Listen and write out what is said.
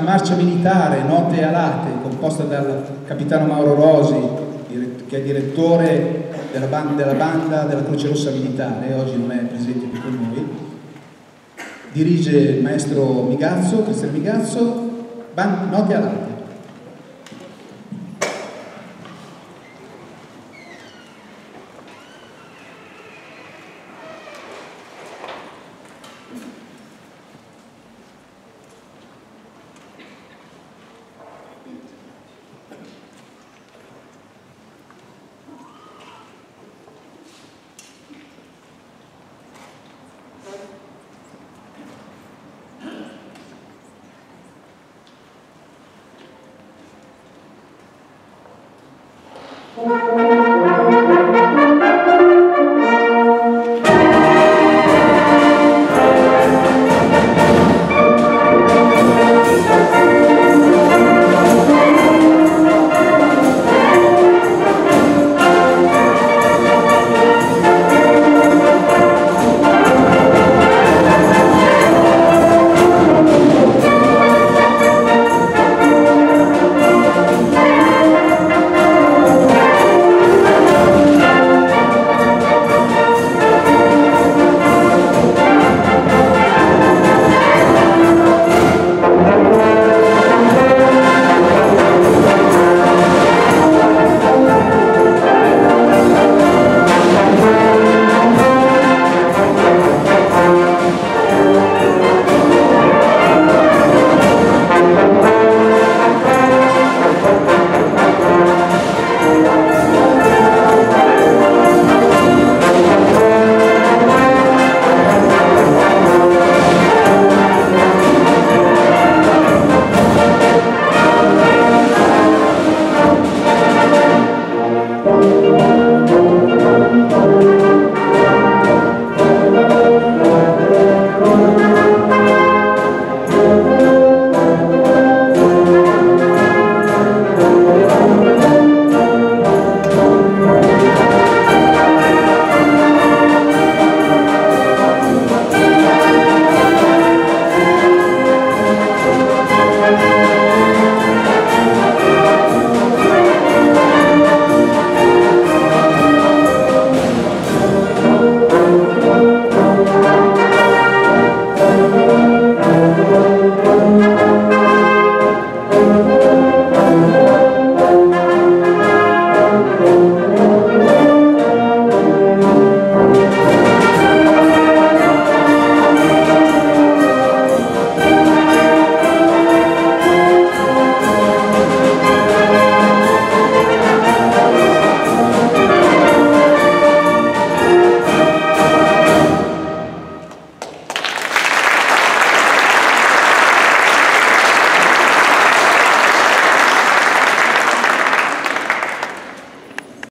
marcia militare Note Alate, composta dal capitano Mauro Rosi, che è direttore della banda della Croce Rossa Militare, oggi non è presente qui con noi. Dirige il maestro Migazzo, Cristiano Migazzo. Note Alate. Thank you.